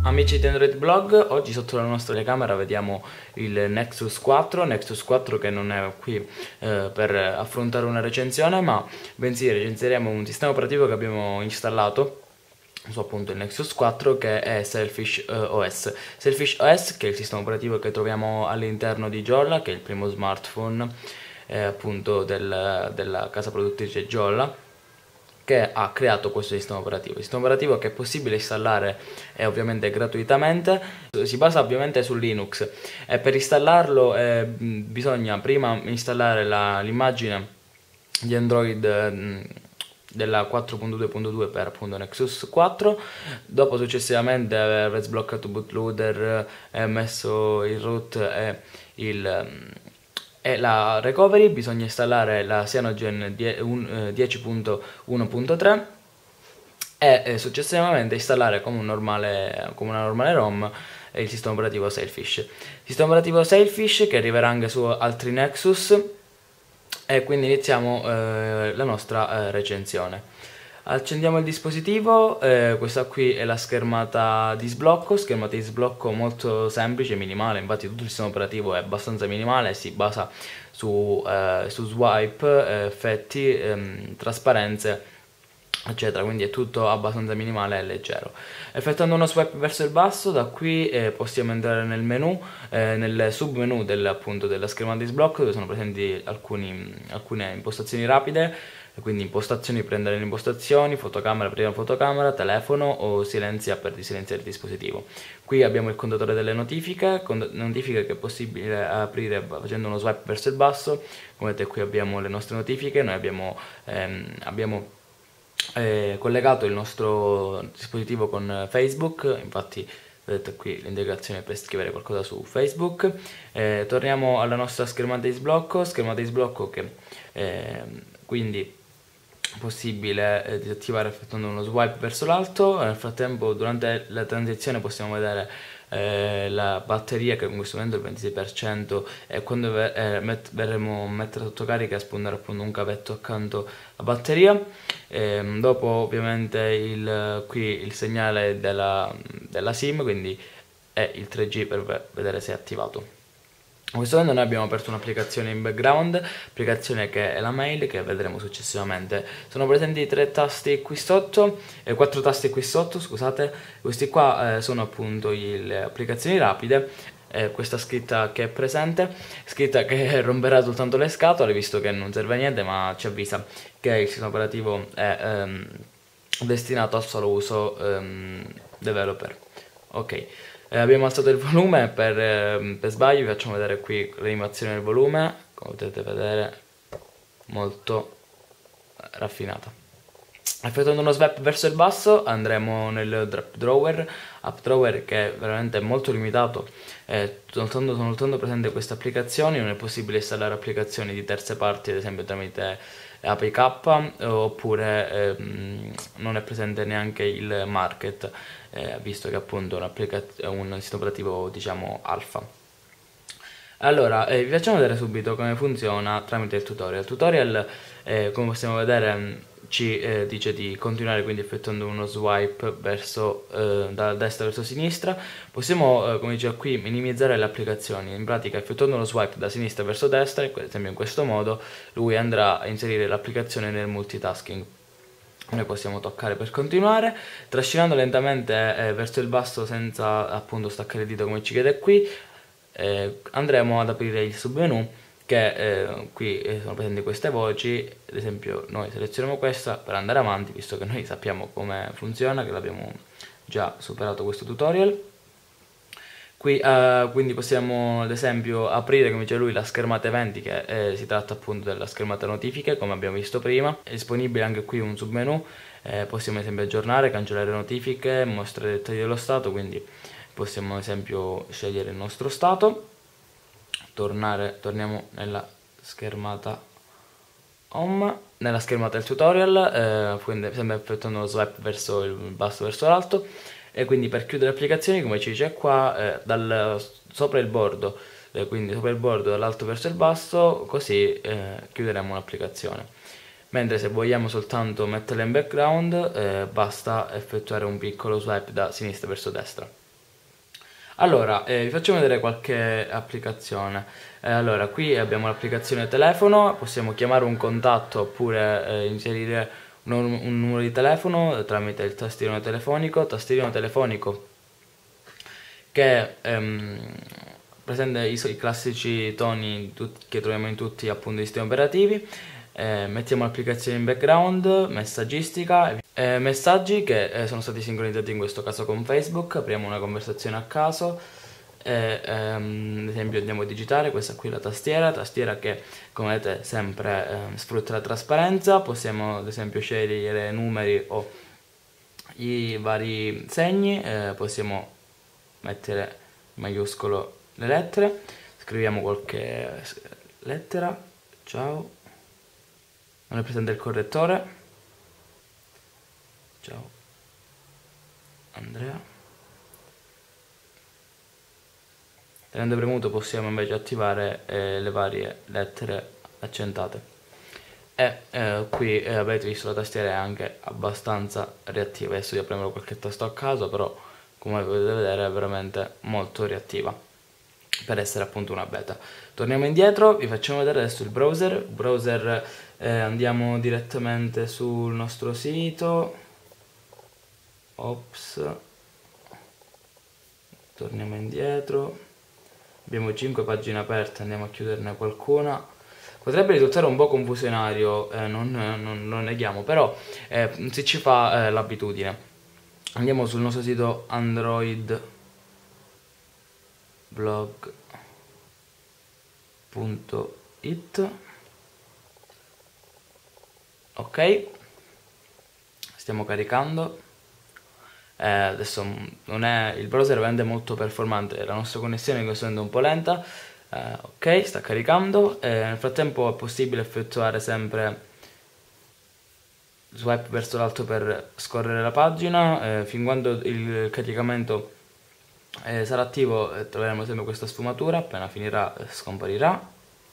Amici di Android Blog, oggi sotto la nostra telecamera vediamo il Nexus 4 che non è qui per affrontare una recensione, ma bensì recensiremo un sistema operativo che abbiamo installato su appunto il Nexus 4, che è Selfish OS. Selfish OS, che è il sistema operativo che troviamo all'interno di Jolla, che è il primo smartphone appunto della casa produttrice Jolla, che ha creato questo sistema operativo. Il sistema operativo che è possibile installare ovviamente gratuitamente, si basa ovviamente su Linux, e per installarlo bisogna prima installare l'immagine di Android della 4.2.2 per appunto Nexus 4, dopo successivamente aver sbloccato bootloader, messo il root e la recovery. Bisogna installare la Cyanogen 10.1.3 e successivamente installare come una normale ROM il sistema operativo Sailfish. Il sistema operativo Sailfish che arriverà anche su altri Nexus, e quindi iniziamo la nostra recensione. Accendiamo il dispositivo, questa qui è la schermata di sblocco molto semplice, minimale. Infatti tutto il sistema operativo è abbastanza minimale, si basa su swipe, effetti, trasparenze, eccetera, quindi è tutto abbastanza minimale e leggero. Effettuando uno swipe verso il basso, da qui possiamo entrare nel menu, nel submenu appunto della schermata di sblocco, dove sono presenti alcune impostazioni rapide. Quindi impostazioni, prendere le impostazioni, fotocamera, prima fotocamera, telefono o silenzia per silenziare il dispositivo. Qui abbiamo il contatore delle notifiche che è possibile aprire facendo uno swipe verso il basso. Come vedete qui abbiamo le nostre notifiche, noi abbiamo collegato il nostro dispositivo con Facebook, infatti vedete qui l'integrazione per scrivere qualcosa su Facebook. Torniamo alla nostra schermata di sblocco che quindi è possibile disattivare effettuando uno swipe verso l'alto. Nel frattempo, durante la transizione, possiamo vedere la batteria, che in questo momento è il 26%, e quando verremo a mettere sotto carica spunterà appunto un cavetto accanto alla batteria. Dopo ovviamente qui il segnale della SIM, quindi è il 3G per vedere se è attivato. In questo momento noi abbiamo aperto un'applicazione in background, applicazione che è la mail, che vedremo successivamente. Sono presenti 4 tasti qui sotto, scusate. Questi qua sono appunto le applicazioni rapide. Questa scritta che è presente, scritta che romperà soltanto le scatole, visto che non serve a niente, ma ci avvisa che il sistema operativo è destinato al solo uso developer. Ok. Abbiamo alzato il volume per sbaglio. Vi facciamo vedere qui l'animazione del volume, come potete vedere molto raffinata. Effettuando uno swipe verso il basso andremo nel app drawer che è veramente molto limitato, sono soltanto presenti queste applicazioni. Non è possibile installare applicazioni di terze parti, ad esempio tramite APK, oppure non è presente neanche il market, visto che appunto è un sistema operativo, diciamo, alfa. Allora, vi facciamo vedere subito come funziona tramite il tutorial. Il tutorial, come possiamo vedere, ci dice di continuare, quindi effettuando uno swipe da destra verso sinistra. Possiamo, come dice qui, minimizzare le applicazioni. In pratica, effettuando uno swipe da sinistra verso destra, ad esempio in questo modo, lui andrà a inserire l'applicazione nel multitasking. Noi possiamo toccare per continuare, trascinando lentamente verso il basso senza appunto staccare il dito come ci chiede qui. Andremo ad aprire il submenu, che qui sono presenti queste voci. Ad esempio noi selezioniamo questa per andare avanti, visto che noi sappiamo come funziona, che l'abbiamo già superato questo tutorial. Qui quindi possiamo ad esempio aprire, come dice lui, la schermata eventi, che si tratta appunto della schermata notifiche, come abbiamo visto prima. È disponibile anche qui un submenu, possiamo ad esempio aggiornare, cancellare notifiche, mostrare i dettagli dello stato, quindi possiamo ad esempio scegliere il nostro stato. Torniamo nella schermata home, nella schermata del tutorial, quindi sempre effettuando lo swipe verso il basso verso l'alto. E quindi per chiudere le applicazioni, come ci dice qua, sopra il bordo, quindi sopra il bordo dall'alto verso il basso, così chiuderemo l'applicazione. Mentre se vogliamo soltanto metterla in background, basta effettuare un piccolo swipe da sinistra verso destra. Allora, vi facciamo vedere qualche applicazione. Allora, qui abbiamo l'applicazione telefono, possiamo chiamare un contatto oppure inserire un numero di telefono tramite il tastierino telefonico che presenta i classici toni che troviamo in tutti appunto i sistemi operativi. Mettiamo l'applicazione in background, messaggistica, messaggi che sono stati sincronizzati in questo caso con Facebook. Apriamo una conversazione a caso ad esempio andiamo a digitare questa qui è la tastiera che come vedete sempre sfrutta la trasparenza. Possiamo ad esempio scegliere numeri o i vari segni, possiamo mettere in maiuscolo le lettere, scriviamo qualche lettera, ciao, non è presente il correttore, ciao Andrea. Tenendo premuto possiamo invece attivare le varie lettere accentate. Qui avete visto la tastiera è anche abbastanza reattiva. Adesso io premerò qualche tasto a caso, però come potete vedere è veramente molto reattiva per essere appunto una beta. Torniamo indietro, vi facciamo vedere adesso il browser. Andiamo direttamente sul nostro sito. Ops, torniamo indietro, abbiamo 5 pagine aperte, andiamo a chiuderne qualcuna. Potrebbe risultare un po' confusionario, non neghiamo, però si ci fa l'abitudine. Andiamo sul nostro sito Android blog.it. Ok, stiamo caricando. Adesso non è, il browser rende molto performante, la nostra connessione in questo momento è un po' lenta. Ok, sta caricando. Nel frattempo è possibile effettuare sempre swipe verso l'alto per scorrere la pagina. Fin quando il caricamento sarà attivo troveremo sempre questa sfumatura, appena finirà scomparirà.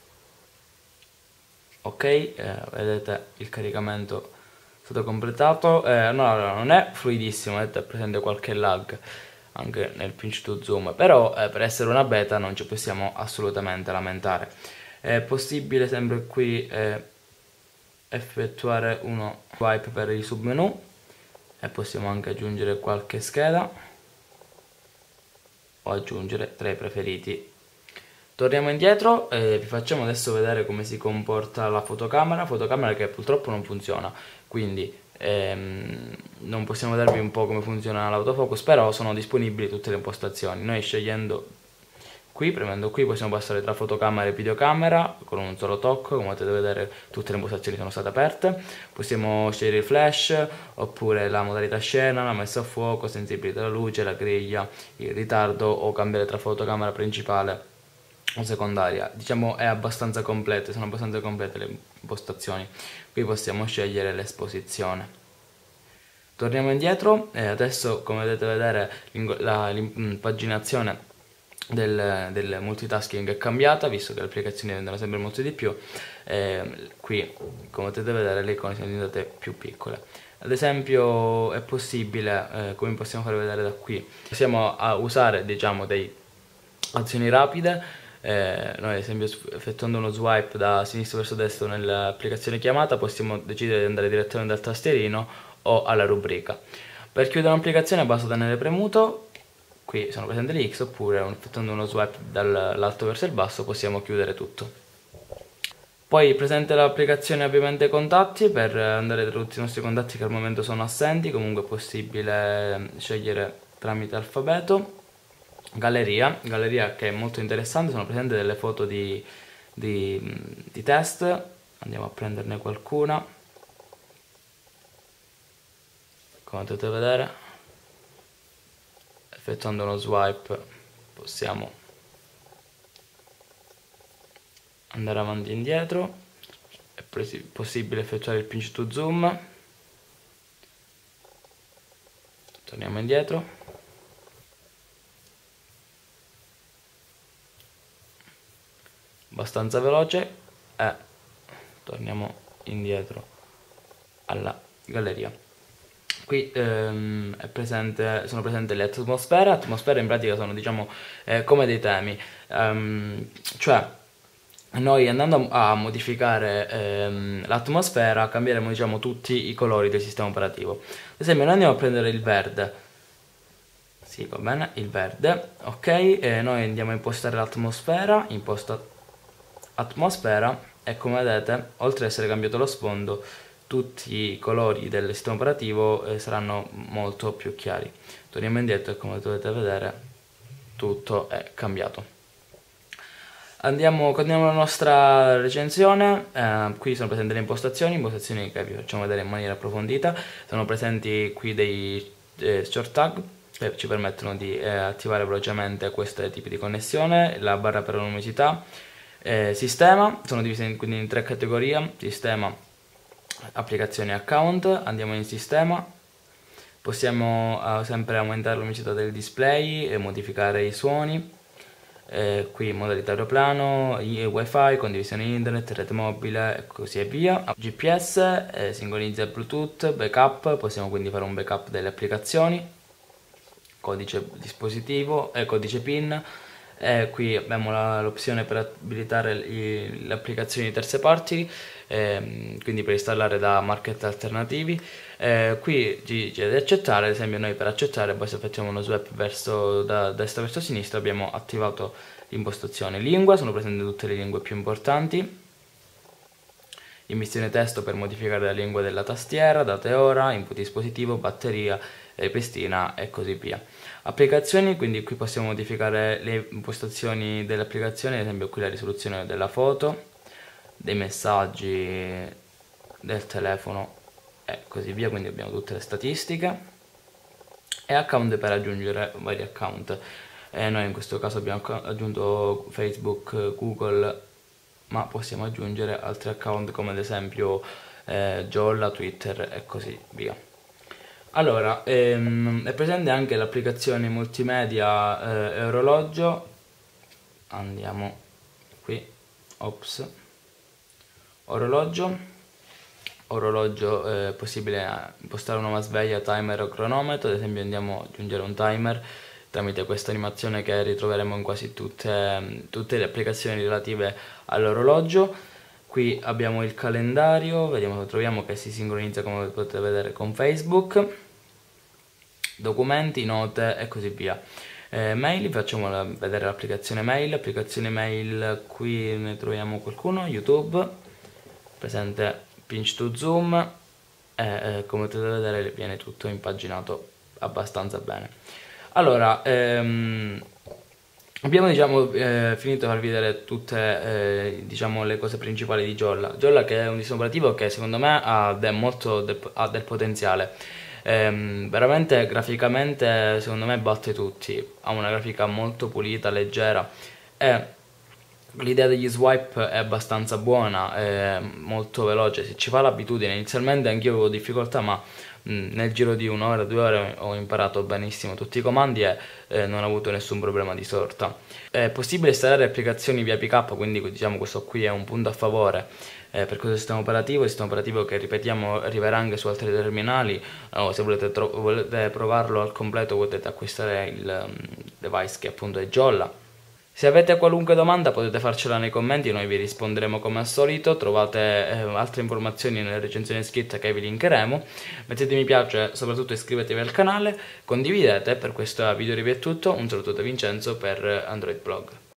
Ok, vedete il caricamento stato completato. No, non è fluidissimo, vedete, è presente qualche lag anche nel pinch to zoom, però per essere una beta non ci possiamo assolutamente lamentare. È possibile sempre qui effettuare uno swipe per il submenu e possiamo anche aggiungere qualche scheda o aggiungere tra i preferiti. Torniamo indietro e vi facciamo adesso vedere come si comporta la fotocamera che purtroppo non funziona, quindi non possiamo darvi un po' come funziona l'autofocus, però sono disponibili tutte le impostazioni. Noi scegliendo qui, premendo qui, possiamo passare tra fotocamera e videocamera con un solo tocco. Come potete vedere tutte le impostazioni sono state aperte. Possiamo scegliere il flash oppure la modalità scena, la messa a fuoco, sensibilità della luce, la griglia, il ritardo o cambiare tra fotocamera principale o secondaria. Diciamo è abbastanza complete, sono abbastanza complete le impostazioni. Qui possiamo scegliere l'esposizione. Torniamo indietro e adesso come potete vedere l'impaginazione del multitasking è cambiata, visto che le applicazioni vendono sempre molto di più. Qui come potete vedere le icone sono diventate più piccole. Ad esempio è possibile, come possiamo far vedere da qui, possiamo usare diciamo dei azioni rapide. Noi ad esempio effettuando uno swipe da sinistra verso destra nell'applicazione chiamata possiamo decidere di andare direttamente dal tastierino o alla rubrica. Per chiudere un'applicazione basta tenere premuto, qui sono presenti le X, oppure effettuando uno swipe dall'alto verso il basso possiamo chiudere tutto. Poi presente l'applicazione ovviamente contatti, per andare tra tutti i nostri contatti che al momento sono assenti, comunque è possibile scegliere tramite alfabeto. Galleria che è molto interessante, sono presenti delle foto di test, andiamo a prenderne qualcuna. Come potete vedere, effettuando uno swipe possiamo andare avanti e indietro, è possibile effettuare il pinch to zoom, torniamo indietro. Abbastanza veloce e torniamo indietro alla galleria. Qui sono presenti le atmosfere. Atmosfere in pratica sono, diciamo, come dei temi. Cioè noi andando a modificare l'atmosfera cambieremo, diciamo, tutti i colori del sistema operativo. Ad esempio noi andiamo a prendere il verde. Sì, va bene, il verde, ok, noi andiamo a impostare l'atmosfera, imposta atmosfera, e come vedete, oltre ad essere cambiato lo sfondo, tutti i colori del sistema operativo saranno molto più chiari. Torniamo indietro e come dovete vedere tutto è cambiato. Continuiamo la nostra recensione. Qui sono presenti le impostazioni che vi facciamo vedere in maniera approfondita. Sono presenti qui dei short tag che ci permettono di attivare velocemente questi tipi di connessione, la barra per luminosità, sistema, sono divisi quindi in 3 categorie: sistema, applicazioni e account. Andiamo in sistema, possiamo sempre aumentare la luminosità del display e modificare i suoni. Qui modalità aeroplano, wifi, condivisione internet, rete mobile e così via. GPS, sincronizza Bluetooth, backup, possiamo quindi fare un backup delle applicazioni, codice dispositivo e codice PIN. Qui abbiamo l'opzione per abilitare le applicazioni di terze parti, quindi per installare da market alternativi. Qui ci chiede di accettare. Ad esempio noi per accettare, poi se effettuiamo uno swipe da destra verso sinistra, abbiamo attivato l'impostazione. Lingua, sono presenti tutte le lingue più importanti. Immissione testo per modificare la lingua della tastiera, data e ora, input dispositivo, batteria, ripristina e così via. Applicazioni, quindi qui possiamo modificare le impostazioni delle applicazioni, ad esempio qui la risoluzione della foto, dei messaggi, del telefono e così via, quindi abbiamo tutte le statistiche. E account per aggiungere vari account. Noi in questo caso abbiamo aggiunto Facebook, Google, ma possiamo aggiungere altri account come ad esempio Jolla, Twitter e così via. Allora, è presente anche l'applicazione multimedia e orologio. Andiamo qui, ops, orologio, è possibile impostare una sveglia, timer o cronometro. Ad esempio andiamo ad aggiungere un timer tramite questa animazione che ritroveremo in quasi tutte le applicazioni relative all'orologio. Qui abbiamo il calendario, vediamo se troviamo, che si sincronizza, come potete vedere, con Facebook, documenti, note e così via. Mail, vi facciamo vedere l'applicazione mail, qui ne troviamo qualcuno, YouTube, presente pinch to zoom e come potete vedere viene tutto impaginato abbastanza bene. Allora, abbiamo, diciamo, finito di farvi vedere tutte diciamo, le cose principali di Jolla. Jolla, che è un sistema operativo che secondo me ha del potenziale. Veramente graficamente secondo me batte tutti. Ha una grafica molto pulita, leggera, e l'idea degli swipe è abbastanza buona, è molto veloce, se ci fa l'abitudine. Inizialmente anch'io avevo difficoltà, ma nel giro di 1 ora, 2 ore ho imparato benissimo tutti i comandi e non ho avuto nessun problema di sorta. È possibile installare applicazioni via PK, quindi diciamo questo qui è un punto a favore per questo sistema operativo. Il sistema operativo che, ripetiamo, arriverà anche su altri terminali, o se volete provarlo al completo potete acquistare il device che appunto è Jolla. Se avete qualunque domanda potete farcela nei commenti, noi vi risponderemo come al solito. Trovate altre informazioni nelle recensioni scritte che vi linkeremo. Mettete mi piace, soprattutto iscrivetevi al canale, condividete. Per questo video review è tutto, un saluto da Vincenzo per Android Blog.